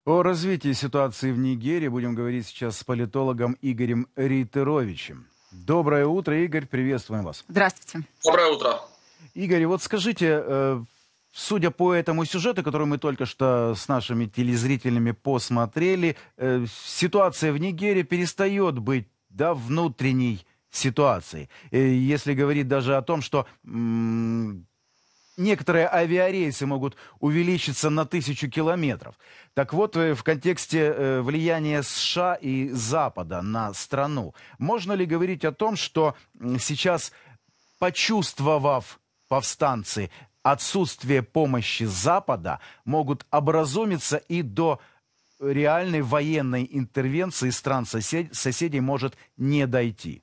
О развитии ситуации в Нигерии будем говорить сейчас с политологом Игорем Рейтеровичем. Доброе утро, Игорь, приветствуем вас. Здравствуйте. Доброе утро. Игорь, вот скажите, судя по этому сюжету, который мы только что с нашими телезрителями посмотрели, ситуация в Нигерии перестает быть, да, внутренней ситуацией. Если говорить даже о том, что некоторые авиарейсы могут увеличиться на 1000 километров. Так вот, в контексте влияния США и Запада на страну, можно ли говорить о том, что сейчас, почувствовав повстанцы отсутствие помощи Запада, могут образумиться и до реальной военной интервенции стран соседей может не дойти?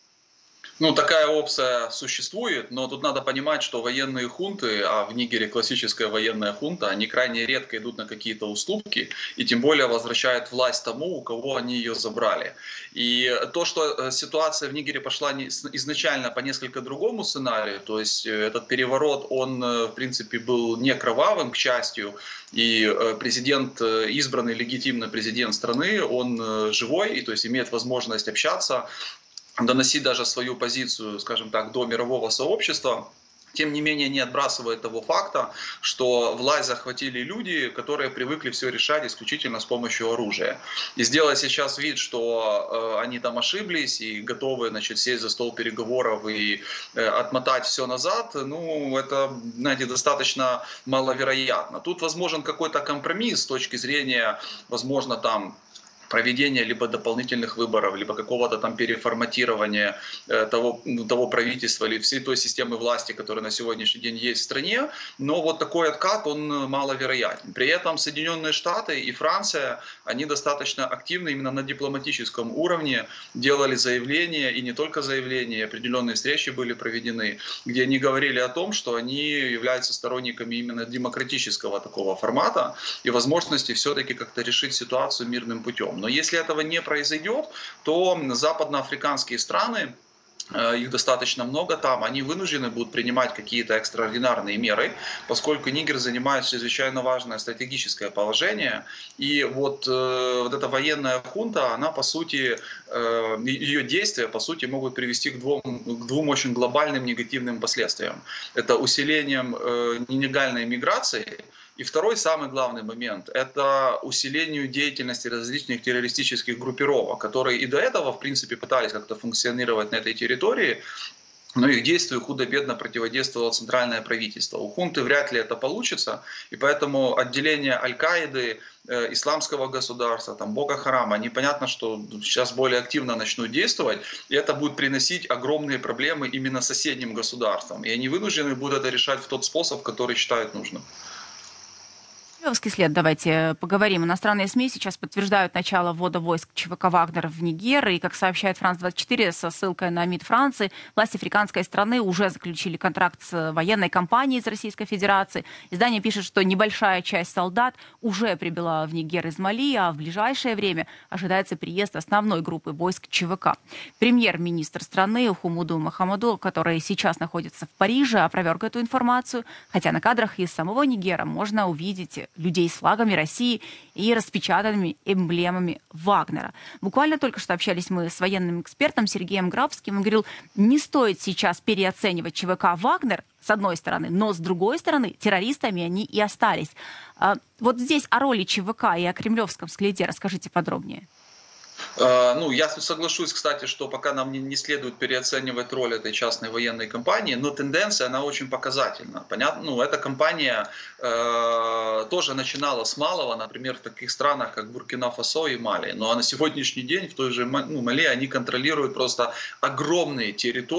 Ну, такая опция существует, но тут надо понимать, что военные хунты, а в Нигере классическая военная хунта, они крайне редко идут на какие-то уступки и тем более возвращают власть тому, у кого они ее забрали. И то, что ситуация в Нигере пошла изначально по несколько другому сценарию, то есть этот переворот, он в принципе был не кровавым, к счастью, и президент, избранный легитимный президент страны, он живой, и то есть имеет возможность общаться, доносить даже свою позицию, скажем так, до мирового сообщества. Тем не менее, не отбрасывает того факта, что власть захватили люди, которые привыкли все решать исключительно с помощью оружия. И сделать сейчас вид, что они там ошиблись и готовы, значит, сесть за стол переговоров и отмотать все назад, ну, это, знаете, достаточно маловероятно. Тут возможен какой-то компромисс с точки зрения, возможно, там, проведения либо дополнительных выборов, либо какого-то там переформатирования того правительства или всей той системы власти, которая на сегодняшний день есть в стране. Но вот такой откат, он маловероятен. При этом Соединенные Штаты и Франция, они достаточно активно именно на дипломатическом уровне делали заявления, и не только заявления, определенные встречи были проведены, где они говорили о том, что они являются сторонниками именно демократического такого формата и возможности все-таки как-то решить ситуацию мирным путем. Но если этого не произойдет, то западноафриканские страны, их достаточно много там, они вынуждены будут принимать какие-то экстраординарные меры, поскольку Нигер занимает чрезвычайно важное стратегическое положение. И вот эта военная хунта, она по сути, ее действия по сути могут привести к двум очень глобальным негативным последствиям. Это усилением нелегальной миграции. И второй, самый главный момент, это усилению деятельности различных террористических группировок, которые и до этого, в принципе, пытались как-то функционировать на этой территории, но их действию худо-бедно противодействовало центральное правительство. У хунты вряд ли это получится, и поэтому отделение Аль-Каиды, исламского государства, там, Боко Харама, они понятно, что сейчас более активно начнут действовать, и это будет приносить огромные проблемы именно соседним государствам. И они вынуждены будут это решать в тот способ, который считают нужным. Кремлевский след, давайте поговорим. Иностранные СМИ сейчас подтверждают начало ввода войск ЧВК «Вагнер» в Нигер. И, как сообщает «Франс-24» со ссылкой на МИД Франции, власти африканской страны уже заключили контракт с военной компанией из Российской Федерации. Издание пишет, что небольшая часть солдат уже прибыла в Нигер из Мали, а в ближайшее время ожидается приезд основной группы войск ЧВК. Премьер-министр страны Ухумуду Махамуду, который сейчас находится в Париже, опроверг эту информацию, хотя на кадрах из самого Нигера можно увидеть людей с флагами России и распечатанными эмблемами Вагнера. Буквально только что общались мы с военным экспертом Сергеем Грабским. Он говорил, не стоит сейчас переоценивать ЧВК «Вагнер», с одной стороны, но с другой стороны, террористами они и остались. Вот здесь о роли ЧВК и о кремлевском следе расскажите подробнее. Ну, я соглашусь, кстати, что пока нам не следует переоценивать роль этой частной военной компании, но тенденция, она очень показательна. Понятно? Ну, эта компания тоже начинала с малого, например, в таких странах, как Буркина-Фасо и Мали. Но на сегодняшний день в той же Мали они контролируют просто огромные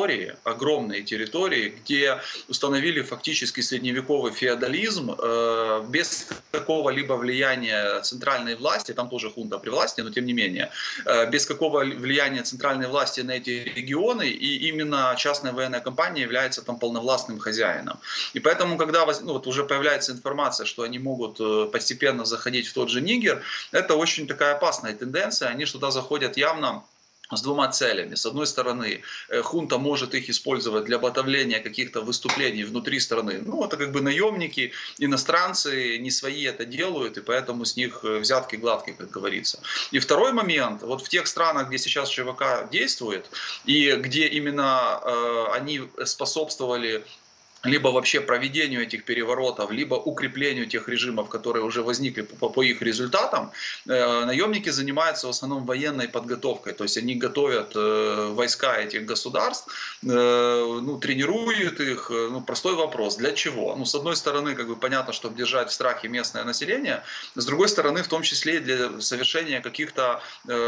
территории, где установили фактически средневековый феодализм без какого-либо влияния центральной власти, там тоже хунта при власти, но тем не менее, без какого влияния центральной власти на эти регионы, и именно частная военная компания является там полновластным хозяином. И поэтому, когда вот уже появляется информация, что они могут постепенно заходить в тот же Нигер, это очень такая опасная тенденция, они туда заходят явно с двумя целями. С одной стороны, хунта может их использовать для подавления каких-то выступлений внутри страны. Ну, это как бы наемники, иностранцы, не свои это делают, и поэтому с них взятки гладкие, как говорится. И второй момент, вот в тех странах, где сейчас ЧВК действует, и где именно они способствовали либо вообще проведению этих переворотов, либо укреплению тех режимов, которые уже возникли по их результатам, наемники занимаются в основном военной подготовкой. То есть они готовят войска этих государств, ну, тренируют их. Ну, простой вопрос, для чего? Ну, с одной стороны, как бы понятно, чтобы держать в страхе местное население, с другой стороны, в том числе и для совершения каких-то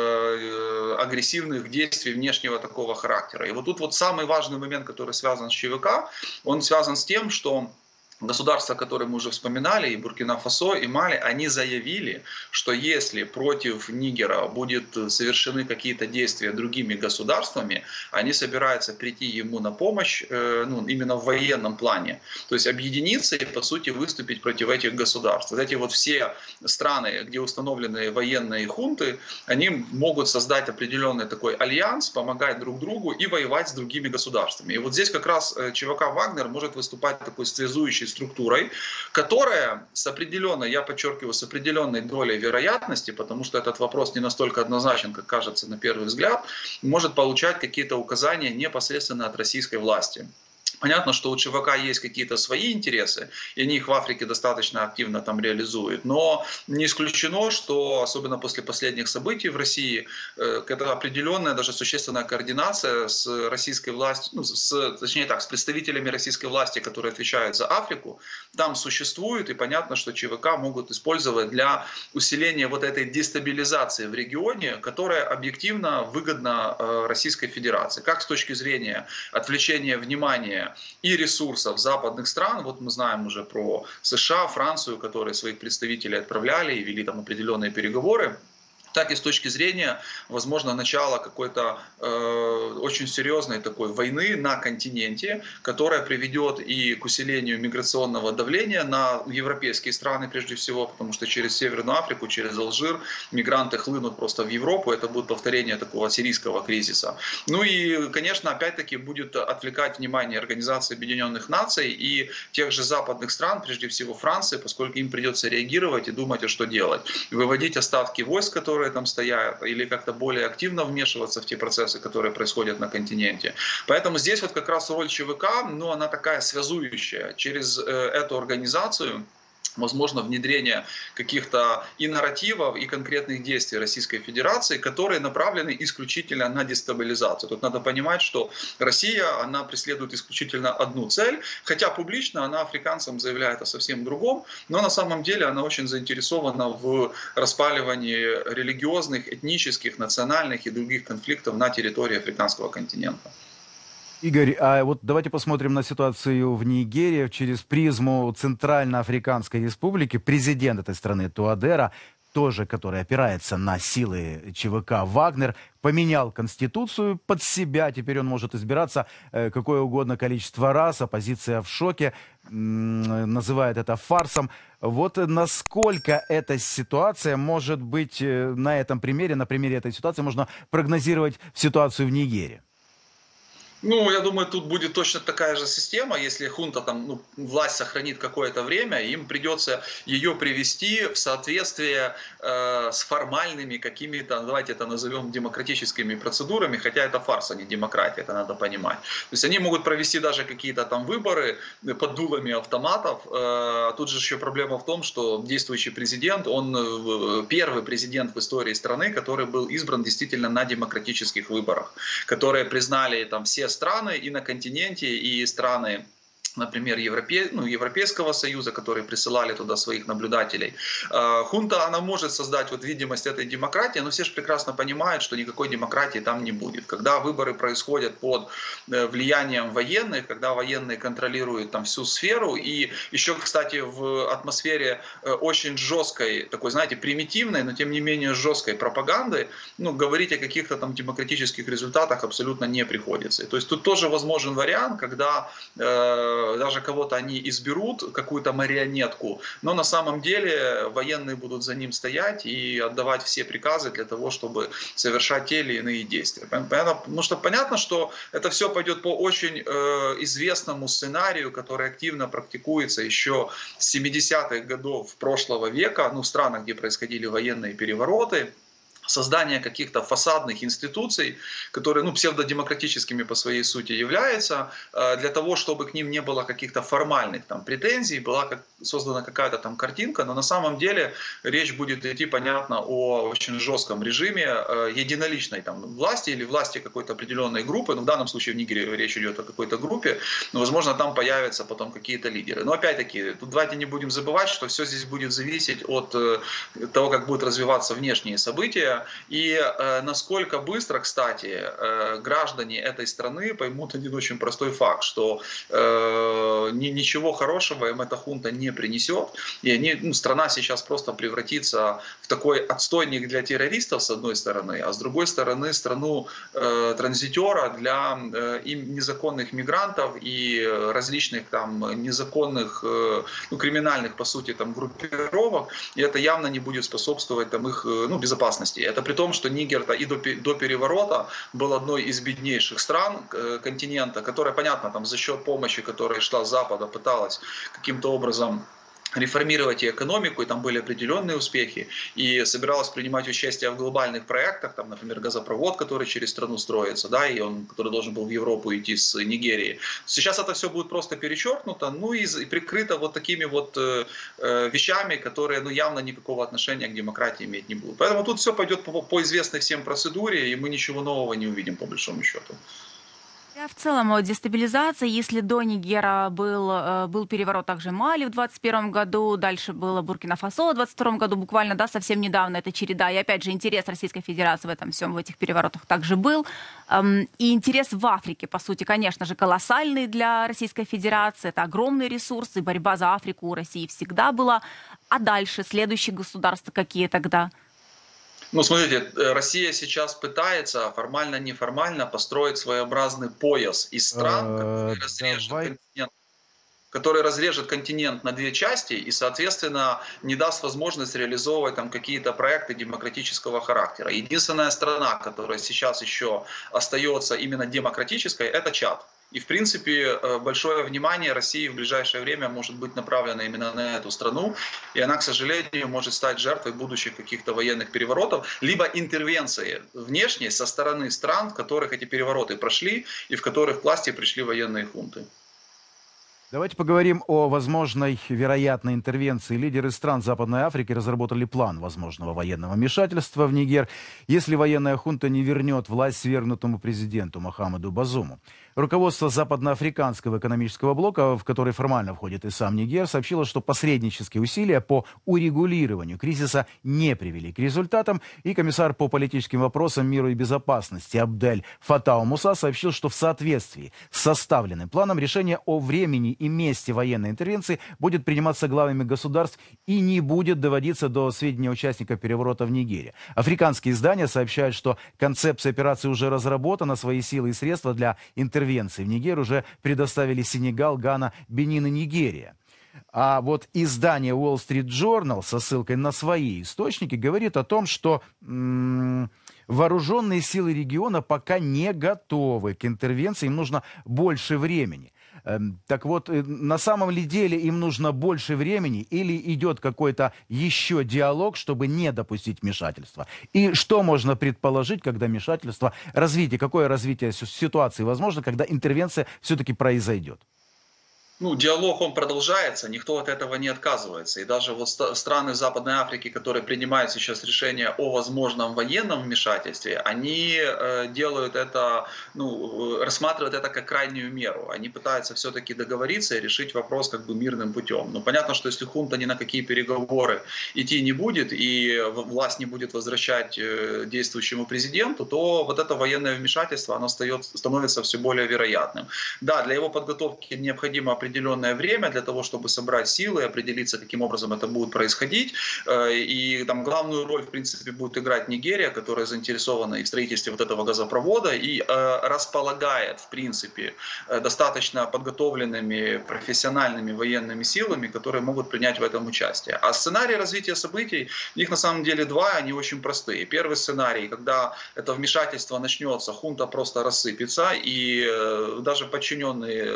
агрессивных действий внешнего такого характера. И вот тут вот самый важный момент, который связан с ЧВК, он связан с тем, что государства, которые мы уже вспоминали, и Буркина-Фасо, и Мали, они заявили, что если против Нигера будут совершены какие-то действия другими государствами, они собираются прийти ему на помощь, ну, именно в военном плане. То есть объединиться и, по сути, выступить против этих государств. Вот эти вот все страны, где установлены военные хунты, они могут создать определенный такой альянс, помогать друг другу и воевать с другими государствами. И вот здесь как раз ЧВК «Вагнер» может выступать такой связующей структурой, которая с определенной, я подчеркиваю, с определенной долей вероятности, потому что этот вопрос не настолько однозначен, как кажется на первый взгляд, может получать какие-то указания непосредственно от российской власти. Понятно, что у ЧВК есть какие-то свои интересы, и они их в Африке достаточно активно там реализуют. Но не исключено, что, особенно после последних событий в России, это определенная, даже существенная координация с российской властью, ну, точнее так, с представителями российской власти, которые отвечают за Африку, там существует, и понятно, что ЧВК могут использовать для усиления вот этой дестабилизации в регионе, которая объективно выгодна Российской Федерации. Как с точки зрения отвлечения внимания и ресурсов западных стран, вот мы знаем уже про США, Францию, которые своих представителей отправляли и вели там определенные переговоры, так и с точки зрения, возможно, начала какой-то очень серьезной такой войны на континенте, которая приведет и к усилению миграционного давления на европейские страны прежде всего, потому что через Северную Африку, через Алжир мигранты хлынут просто в Европу, это будет повторение такого сирийского кризиса. Ну и, конечно, опять-таки будет отвлекать внимание Организации Объединенных Наций и тех же западных стран, прежде всего Франции, поскольку им придется реагировать и думать, а что делать. Выводить остатки войск, которые там стоят, или как-то более активно вмешиваться в те процессы, которые происходят на континенте. Поэтому здесь вот как раз роль ЧВК, ну, она такая связующая. Через эту организацию возможно внедрение каких-то и нарративов, и конкретных действий Российской Федерации, которые направлены исключительно на дестабилизацию. Тут надо понимать, что Россия, она преследует исключительно одну цель, хотя публично она африканцам заявляет о совсем другом, но на самом деле она очень заинтересована в распаливании религиозных, этнических, национальных и других конфликтов на территории африканского континента. Игорь, а вот давайте посмотрим на ситуацию в Нигерии через призму Центральноафриканской Республики. Президент этой страны Туадера, тоже который опирается на силы ЧВК «Вагнер», поменял конституцию под себя. Теперь он может избираться какое угодно количество раз. Оппозиция в шоке, называет это фарсом. Вот насколько эта ситуация может быть на этом примере, на примере этой ситуации, можно прогнозировать ситуацию в Нигерии? Ну, я думаю, тут будет точно такая же система, если хунта там, ну, власть сохранит какое-то время, им придется ее привести в соответствие с формальными какими-то, давайте это назовем демократическими процедурами, хотя это фарс, а не демократия, это надо понимать. То есть они могут провести даже какие-то там выборы под дулами автоматов. Тут же еще проблема в том, что действующий президент, он первый президент в истории страны, который был избран действительно на демократических выборах, которые признали там все страны и на континенте, и страны, например, Европейского Союза, которые присылали туда своих наблюдателей. Хунта, она может создать вот видимость этой демократии, но все же прекрасно понимают, что никакой демократии там не будет. Когда выборы происходят под влиянием военных, когда военные контролируют там всю сферу, и еще, кстати, в атмосфере очень жесткой, такой, знаете, примитивной, но тем не менее жесткой пропаганды, ну, говорить о каких-то там демократических результатах абсолютно не приходится. То есть тут тоже возможен вариант, когда даже кого-то они изберут, какую-то марионетку, но на самом деле военные будут за ним стоять и отдавать все приказы для того, чтобы совершать те или иные действия. Потому что понятно, что это все пойдет по очень известному сценарию, который активно практикуется еще с 70-х годов прошлого века, в странах, где происходили военные перевороты. Создание каких-то фасадных институций, которые псевдодемократическими по своей сути являются, для того, чтобы к ним не было каких-то формальных претензий, была создана какая-то картинка, но на самом деле речь будет идти, понятно, о очень жестком режиме единоличной власти или власти какой-то определенной группы, в данном случае в Нигерии речь идет о какой-то группе, но, возможно, там появятся потом какие-то лидеры. Но опять-таки, тут давайте не будем забывать, что все здесь будет зависеть от того, как будут развиваться внешние события, и насколько быстро, кстати, граждане этой страны поймут один очень простой факт, что ничего хорошего им эта хунта не принесет, и страна сейчас просто превратится в такой отстойник для террористов, с одной стороны, а с другой стороны страну транзитера для незаконных мигрантов и различных незаконных, криминальных, по сути, группировок, и это явно не будет способствовать их безопасности. Это при том, что Нигер и до переворота был одной из беднейших стран континента, которая, понятно, за счет помощи, которая шла с Запада, пыталась каким-то образом реформировать и экономику, и там были определенные успехи, и собиралась принимать участие в глобальных проектах, например, газопровод, который через страну строится, и который должен был в Европу идти с Нигерии. Сейчас это все будет просто перечеркнуто, и прикрыто вот такими вот вещами, которые явно никакого отношения к демократии иметь не будут. Поэтому тут все пойдет по известной всем процедуре, и мы ничего нового не увидим, по большому счету. В целом о дестабилизации, если до Нигера был переворот также Мали в 2021 году, дальше было Буркина-Фасо в 2022 году, буквально, совсем недавно эта череда. И опять же, интерес Российской Федерации в этом всем, в этих переворотах также был. И интерес в Африке, по сути, конечно же, колоссальный для Российской Федерации. Это огромные ресурсы, борьба за Африку у России всегда была. А дальше, следующие государства какие тогда? Смотрите, Россия сейчас пытается формально-неформально построить своеобразный пояс из стран, который разрежет континент на две части и, соответственно, не даст возможность реализовывать какие-то проекты демократического характера. Единственная страна, которая сейчас еще остается именно демократической, это Чад. И, в принципе, большое внимание России в ближайшее время может быть направлено именно на эту страну. И она, к сожалению, может стать жертвой будущих каких-то военных переворотов, либо интервенции внешней со стороны стран, в которых эти перевороты прошли и в которых к власти пришли военные хунты. Давайте поговорим о возможной вероятной интервенции. Лидеры стран Западной Африки разработали план возможного военного вмешательства в Нигер, если военная хунта не вернет власть свергнутому президенту Мохаммеду Базуму. Руководство Западноафриканского экономического блока, в который формально входит и сам Нигер, сообщило, что посреднические усилия по урегулированию кризиса не привели к результатам, и комиссар по политическим вопросам, миру и безопасности Абдель Фаттау Муса сообщил, что в соответствии с составленным планом решение о времени и месте военной интервенции будет приниматься главами государств и не будет доводиться до сведения участников переворота в Нигере. Африканские издания сообщают, что концепция операции уже разработана, свои силы и средства для интервенции в Нигер уже предоставили Сенегал, Гана, Бенин и Нигерия. А вот издание Wall Street Journal со ссылкой на свои источники говорит о том, что вооруженные силы региона пока не готовы к интервенции, им нужно больше времени. Так вот, на самом ли деле им нужно больше времени или идет какой-то еще диалог, чтобы не допустить вмешательства? И что можно предположить, когда вмешательство, какое развитие ситуации возможно, когда интервенция все-таки произойдет? Диалог, он продолжается, никто от этого не отказывается. И даже вот страны Западной Африки, которые принимают сейчас решение о возможном военном вмешательстве, они делают это, рассматривают это как крайнюю меру. Они пытаются все-таки договориться и решить вопрос мирным путем. Но понятно, что если хунта ни на какие переговоры идти не будет и власть не будет возвращать действующему президенту, то вот это военное вмешательство, оно становится все более вероятным. Да, для его подготовки необходимо определенное определенное время для того, чтобы собрать силы, определиться, каким образом это будет происходить. И там главную роль, в принципе, будет играть Нигерия, которая заинтересована и в строительстве вот этого газопровода и располагает, в принципе, достаточно подготовленными профессиональными военными силами, которые могут принять в этом участие. А сценарий развития событий, их на самом деле два, они очень простые. Первый сценарий, когда это вмешательство начнется, хунта просто рассыпется, и даже подчиненные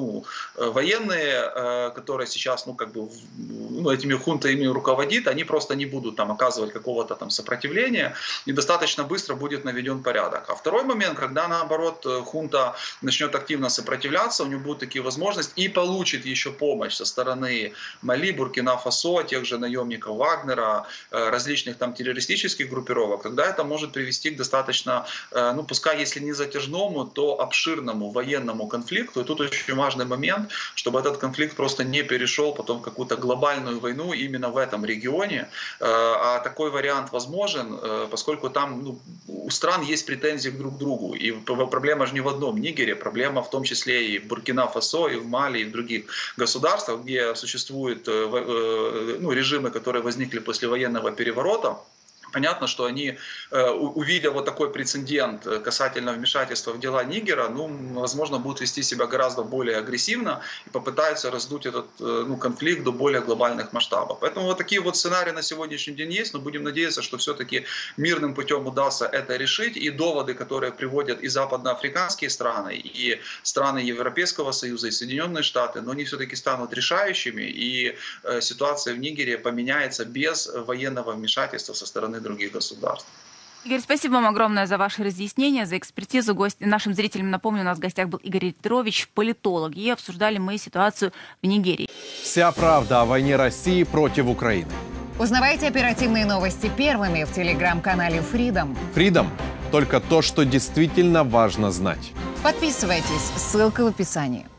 военные, которые сейчас этими хунтами руководит, они просто не будут там оказывать какого-то там сопротивления, и достаточно быстро будет наведен порядок. А второй момент, когда наоборот хунта начнет активно сопротивляться, у него будут такие возможности и получит еще помощь со стороны Мали, Буркина-Фасо, тех же наемников Вагнера, различных там террористических группировок, тогда это может привести к достаточно, пускай если не затяжному, то обширному военному конфликту. И тут очень важный момент, чтобы этот конфликт просто не перешел потом в какую-то глобальную войну именно в этом регионе. А такой вариант возможен, поскольку там у стран есть претензии друг к другу. И проблема же не в одном Нигере, проблема в том числе и в Буркина-Фасо, и в Мали, и в других государствах, где существуют режимы, которые возникли после военного переворота. Понятно, что они, увидя вот такой прецедент касательно вмешательства в дела Нигера, возможно, будут вести себя гораздо более агрессивно и попытаются раздуть этот конфликт до более глобальных масштабов. Поэтому вот такие вот сценарии на сегодняшний день есть, но будем надеяться, что все-таки мирным путем удастся это решить. И доводы, которые приводят и западноафриканские страны, и страны Европейского Союза, и Соединенные Штаты, но они все-таки станут решающими, и ситуация в Нигере поменяется без военного вмешательства со стороны других государств. Игорь, спасибо вам огромное за ваши разъяснения, за экспертизу. Нашим зрителям, напомню, у нас в гостях был Игорь Ритрович, политолог, и обсуждали мы ситуацию в Нигерии. Вся правда о войне России против Украины. Узнавайте оперативные новости первыми в телеграм-канале Freedom. Freedom – только то, что действительно важно знать. Подписывайтесь, ссылка в описании.